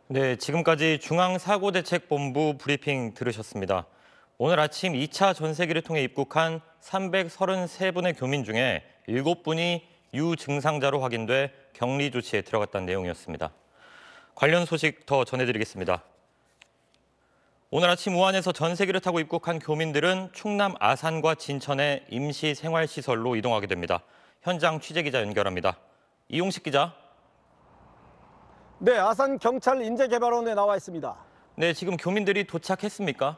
네, 지금까지 중앙사고대책본부 브리핑 들으셨습니다. 오늘 아침 2차 전세기를 통해 입국한 333분의 교민 중에 7분이 유증상자로 확인돼 격리 조치에 들어갔다는 내용이었습니다. 관련 소식 더 전해드리겠습니다. 오늘 아침 우한에서 전세기를 타고 입국한 교민들은 충남 아산과 진천의 임시 생활시설로 이동하게 됩니다. 현장 취재기자 연결합니다. 이용식 기자. 네, 아산 경찰 인재개발원에 나와 있습니다. 네, 지금 교민들이 도착했습니까?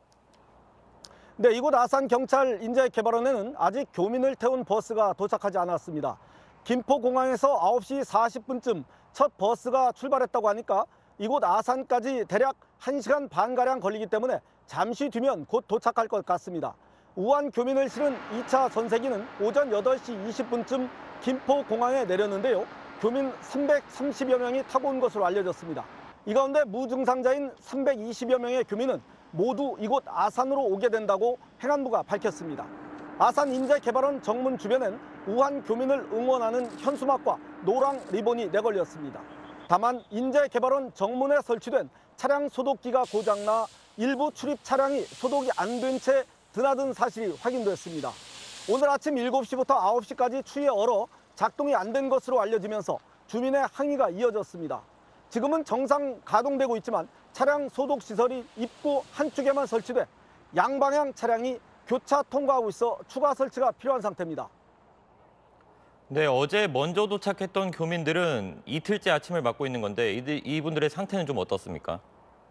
네, 이곳 아산 경찰 인재개발원에는 아직 교민을 태운 버스가 도착하지 않았습니다. 김포공항에서 9시 40분쯤 첫 버스가 출발했다고 하니까 이곳 아산까지 대략 1시간 반가량 걸리기 때문에 잠시 뒤면 곧 도착할 것 같습니다. 우한 교민을 실은 2차 전세기는 오전 8시 20분쯤 김포공항에 내렸는데요. 교민 330여 명이 타고 온 것으로 알려졌습니다. 이 가운데 무증상자인 320여 명의 교민은 모두 이곳 아산으로 오게 된다고 행안부가 밝혔습니다. 아산 인재개발원 정문 주변엔 우한 교민을 응원하는 현수막과 노랑 리본이 내걸렸습니다. 다만 인재개발원 정문에 설치된 차량 소독기가 고장나 일부 출입 차량이 소독이 안 된 채 드나든 사실이 확인됐습니다. 오늘 아침 7시부터 9시까지 추위에 얼어 작동이 안 된 것으로 알려지면서 주민의 항의가 이어졌습니다. 지금은 정상 가동되고 있지만 차량 소독 시설이 입구 한쪽에만 설치돼 양방향 차량이 교차 통과하고 있어 추가 설치가 필요한 상태입니다. 네, 어제 먼저 도착했던 교민들은 이틀째 아침을 맞고 있는 건데 이분들의 상태는 좀 어떻습니까?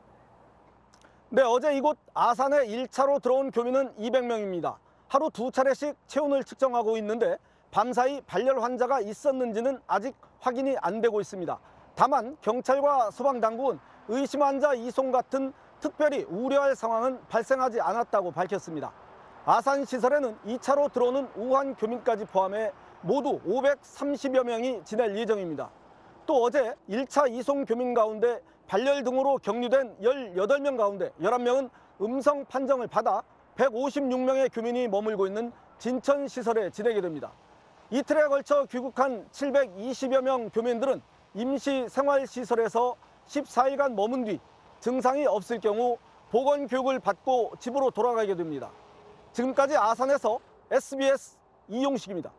네, 어제 이곳 아산에 1차로 들어온 교민은 200명입니다. 하루 2차례씩 체온을 측정하고 있는데 밤사이 발열 환자가 있었는지는 아직 확인이 안 되고 있습니다. 다만 경찰과 소방당국은 의심 환자 이송 같은 특별히 우려할 상황은 발생하지 않았다고 밝혔습니다. 아산 시설에는 2차로 들어오는 우한 교민까지 포함해 모두 530여 명이 지낼 예정입니다. 또 어제 1차 이송 교민 가운데 발열 등으로 격리된 18명 가운데 11명은 음성 판정을 받아 156명의 교민이 머물고 있는 진천 시설에 지내게 됩니다. 이틀에 걸쳐 귀국한 720여 명 교민들은 임시 생활시설에서 14일간 머문 뒤 증상이 없을 경우 보건교육을 받고 집으로 돌아가게 됩니다. 지금까지 아산에서 SBS 이용식입니다.